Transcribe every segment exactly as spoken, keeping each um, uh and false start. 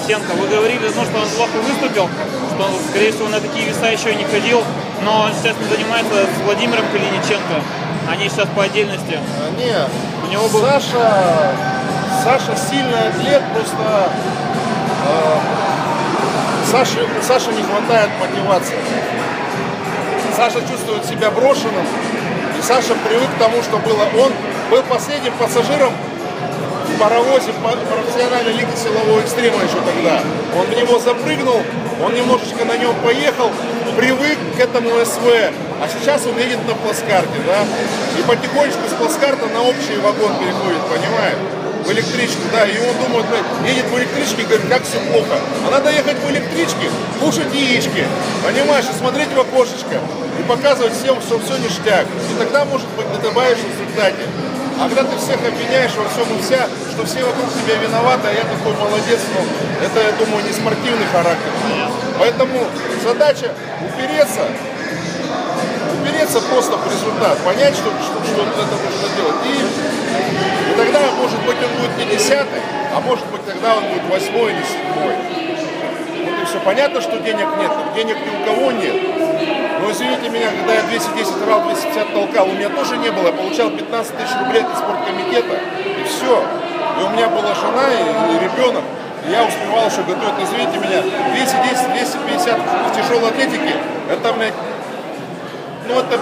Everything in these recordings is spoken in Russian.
Лысенко. Вы говорили, ну, что он плохо выступил, что, скорее всего, на такие веса еще не ходил, но он сейчас не занимается с Владимиром Калиниченко. Они сейчас по отдельности. А, нет, у него был... Саша, Саша сильный атлет, просто э, Саше, Саше не хватает мотивации. Саша чувствует себя брошенным, и Саша привык к тому, что было. Он был последним пассажиром в паровозе профессиональной лиги силового экстрима еще тогда. Он в него запрыгнул, он немножечко на нем поехал, привык к этому СВ, а сейчас он едет на плацкарте, да, и потихонечку с плацкарта на общий вагон переходит, понимаешь? В электричку, да, и он думает, едет в электричке и говорит, как все плохо. А надо ехать в электричке, кушать яички, понимаешь, и смотреть в окошечко, и показывать всем, что все ништяк. И тогда, может быть, ты добавишь в результате. А когда ты всех обвиняешь во всем и вся, что все вокруг тебя виноваты, а я такой молодец, ну, это, я думаю, не спортивный характер. Поэтому задача упереться, упереться просто в результат, понять, что, что, что это нужно делать. И, и тогда, может быть, он будет не десятый, а может быть, тогда он будет восьмой или седьмой. Вот и все. Понятно, что денег нет, денег ни у кого нет. Но извините меня, когда я двести десять рвал, двести пятьдесят толкал, у меня тоже не было. Я получал пятнадцать тысяч рублей от спорткомитета, и все. И у меня была жена и, и ребенок. И я успевал еще готовить. Но извините меня, двести десять — двести пятьдесят в тяжелой атлетике, это, блядь, ну это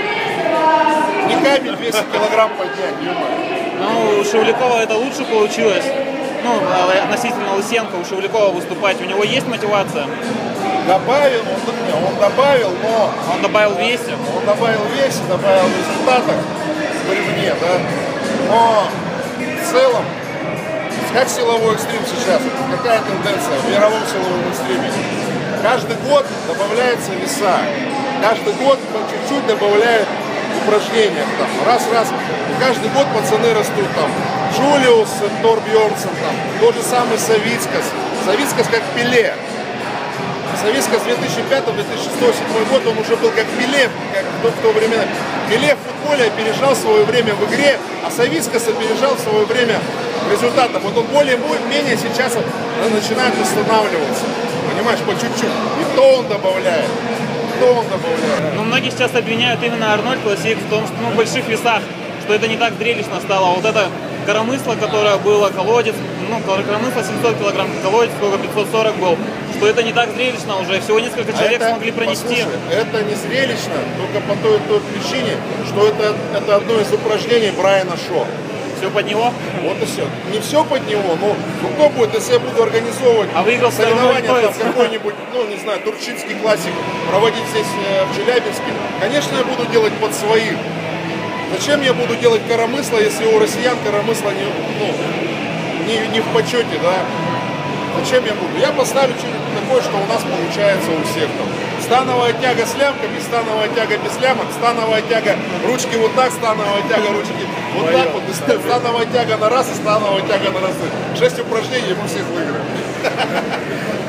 не камень двести килограмм поднять, ё-моё. Ну, у Шевлякова это лучше получилось. Ну, относительно Лысенко, у Шевлякова выступать. У него есть мотивация? Добавил, он, он добавил, но... Он добавил в весе? Он добавил в весе, добавил в результатах, в бревне, да. Но в целом, как силовой экстрим сейчас, какая тенденция в мировом силовом экстриме? Каждый год добавляется веса, каждый год по чуть-чуть добавляют упражнения, там, раз-раз, и каждый год пацаны растут, там, Джулиус, Торбьернсен, там, тот же самый Савицкас, Савицкас как Пеле. Савицкас две тысячи пятый — две тысячи шестой — две тысячи седьмой год, он уже был как Пеле, как в то, в то время. Пеле в футболе опережал свое время в игре, а Савицкас опережал свое время в результатах. Вот он более-менее сейчас начинает восстанавливаться, понимаешь, по чуть-чуть, и то он добавляет. Он добавляет. Ну, многие сейчас обвиняют именно Арнольд Классик в том, что ну, в больших весах, что это не так зрелищно стало. А вот это коромысло, которое было, колодец, ну, коромысло семьсот килограмм, колодец сколько, пятьсот сорок был, что это не так зрелищно уже, всего несколько человек а это, смогли пронести. Послушай, это не зрелищно только по той, той причине, что это, это одно из упражнений Брайана Шо. Все под него? Вот и все. Не все под него, но ну, кто будет, если я буду организовывать а выиграл соревнования, там какой-нибудь, ну не знаю, Турчинский классик проводить здесь э, в Челябинске, конечно, я буду делать под своих. Зачем я буду делать коромысло, если у россиян коромысло не, ну, не, не в почете, да? Зачем я буду? Я поставлю что-нибудь такое, что у нас получается у всех там. Становая тяга с лямками, становая тяга без лямок, становая тяга ручки вот так, становая тяга ручки вот Моя. так вот, и становая тяга на раз, и становая тяга на раз. Шесть упражнений, мы всех выиграем.